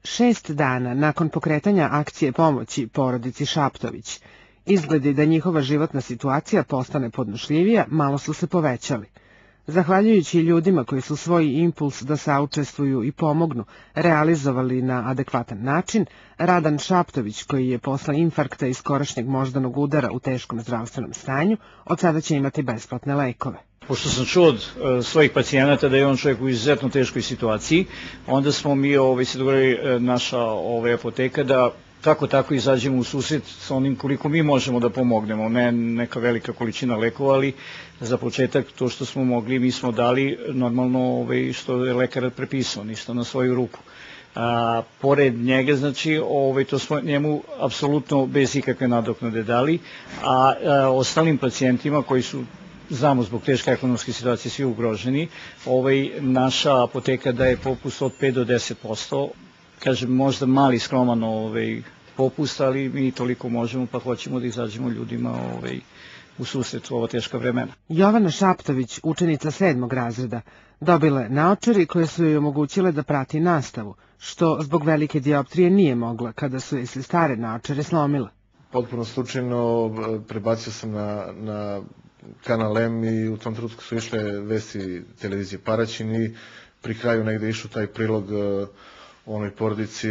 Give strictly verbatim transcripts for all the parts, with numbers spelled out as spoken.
Šest dana nakon pokretanja akcije pomoći porodici Šaptović, izgledi da njihova životna situacija postane podnošljivija malo su se povećali. Zahvaljujući ljudima koji su svoj impuls da saučestvuju i pomognu realizovali na adekvatan način, Radan Šaptović, koji je posle infarkta i skorašnjeg moždanog udara u teškom zdravstvenom stanju, od sada će imati besplatne lekove. Pošto sam čuo od svojih pacijenata da je on čovjek u izuzetno teškoj situaciji, onda smo mi ovaj, se dogovorili naša ovaj, apoteka da tako tako izađemo u susret sa onim koliko mi možemo da pomognemo, ne neka velika količina lekova, ali za početak to što smo mogli mi smo dali normalno ovaj, što je lekar prepisao, ništa na svoju ruku. A, pored njega, znači, ovaj, to smo njemu apsolutno bez ikakve nadoknade dali, a, a ostalim pacijentima koji su, znamo zbog teške ekonomske situacije, svi ugroženi, ovaj, naša apoteka daje popust od pet do deset posto, kažem, možda mali skroman ovaj, popust, ali mi toliko možemo, pa hoćemo da izađemo ljudima ovaj, u susret u ova teška vremena. Jovana Šaptović, učenica sedmog razreda, dobila je naočari koje su joj omogućile da prati nastavu, što zbog velike dioptrije nije mogla kada su joj se stare naočare slomile. Potpuno slučajno prebacio sam na, na kanal M i u tom trenutku su išle vesti televizije Paraćin i pri kraju negde išao taj prilog onoj porodici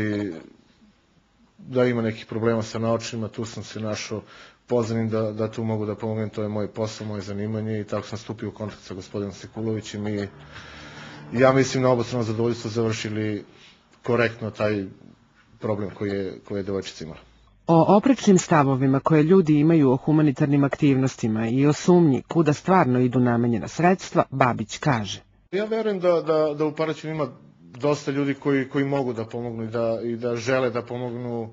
da ima nekih problema sa naočima, tu sam se našao pozvanim da, da tu mogu da pomognem, to je moj posao, moje zanimanje i tako sam stupio u kontakt sa gospodinom Sekulovićem i ja mislim na obostrano zadovoljstvo završili korektno taj problem koji je, koji je devojčica imala. O oprečnim stavovima koje ljudi imaju o humanitarnim aktivnostima i o sumnji kuda stvarno idu namenjena sredstva, Babić kaže. Ja verujem da, da, da u Paraćinu ima dosta ljudi koji, koji mogu da pomognu i da, i da žele da pomognu.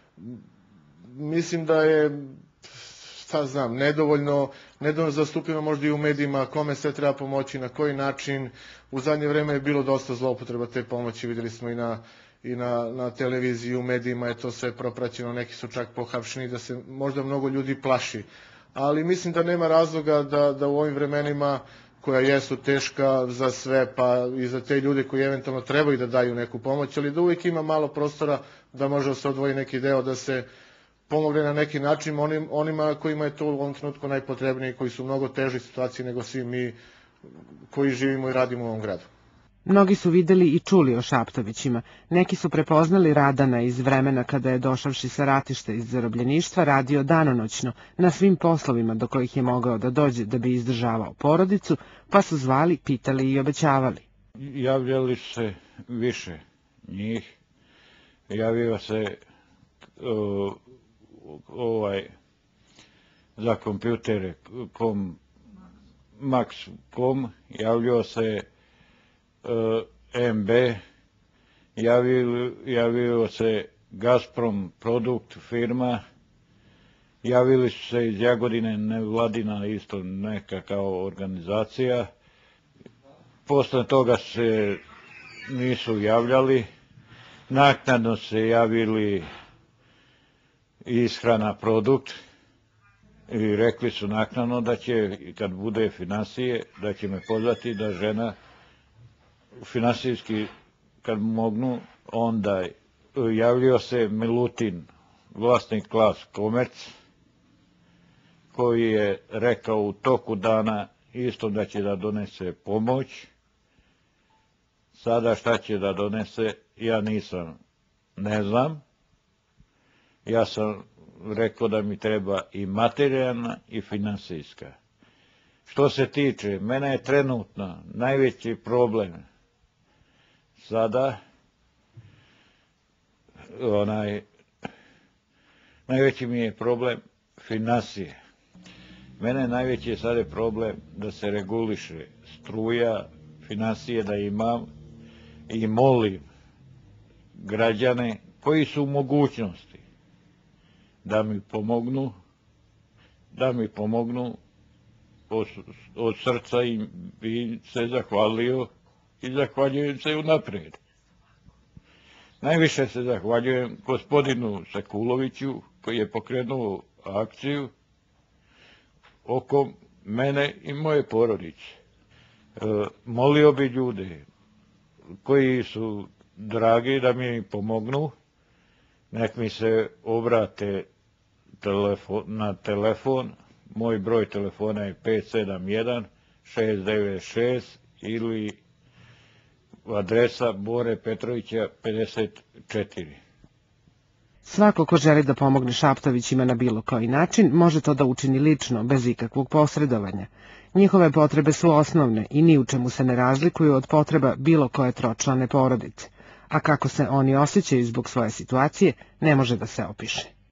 Mislim da je, šta znam, nedovoljno, nedovoljno zastupljeno možda i u medijima kome sve treba pomoći, na koji način. U zadnje vreme je bilo dosta zloupotreba te pomoći, videli smo i na, i na, na televiziji, u medijima je to sve propraćeno, neki su čak pohapšeni, da se možda mnogo ljudi plaši. Ali mislim da nema razloga da, da u ovim vremenima koja jesu teška za sve, pa i za te ljude koji eventualno trebaju da daju neku pomoć, ali da uvijek ima malo prostora da može se odvoji neki deo, da se pomogne na neki način onim, onima kojima je to u ovom trenutku najpotrebnije, koji su u mnogo težoj situaciji nego svi mi koji živimo i radimo u ovom gradu. Mnogi su videli i čuli o Šaptovićima. Neki su prepoznali Radana iz vremena kada je došavši sa ratišta iz zarobljeništva radio danonoćno na svim poslovima do kojih je mogao da dođe da bi izdržavao porodicu, pa su zvali, pitali i obećavali. Javljali se više njih. Javio se uh, ovaj za kompjutere kom, Max punkt com, javljao se M B, javio, javio se Gazprom Produkt firma, javili su se iz Jagodine nevladina isto neka kao organizacija. Posle toga se nisu javljali, naknadno se javili Ishrana Produkt i rekli su naknadno da će, kad bude finansije, da će me pozvati da žena finansijski, kad mognu, onda javljio se Milutin, vlasnik Klas Komerc, koji je rekao u toku dana isto da će da donese pomoć. Sada šta će da donese, ja nisam, ne znam. Ja sam rekao da mi treba i materijalna i finansijska. Što se tiče, mene je trenutno najveći problem sada, onaj, najveći mi je problem finansije. Mene najveći je sada problem da se reguliše struja, finansije da imam i molim građane koji su u mogućnosti da mi pomognu, da mi pomognu, od, od srca im bi se zahvalio i zahvaljujem se unaprijed. Najviše se zahvaljujem gospodinu Sekuloviću koji je pokrenuo akciju oko mene i moje porodice. E, molio bi ljude koji su dragi da mi pomognu, nek mi se obrate telefon, na telefon, moj broj telefona je pet sedam jedan šest devet šest ili adresa Bore Petrovića pedeset četiri. Svako ko želi da pomogne Šaptovićima na bilo koji način, može to da učini lično, bez ikakvog posredovanja. Njihove potrebe su osnovne i ni u čemu se ne razlikuju od potreba bilo koje tročlane porodice, a kako se oni osjećaju zbog svoje situacije, ne može da se opiše.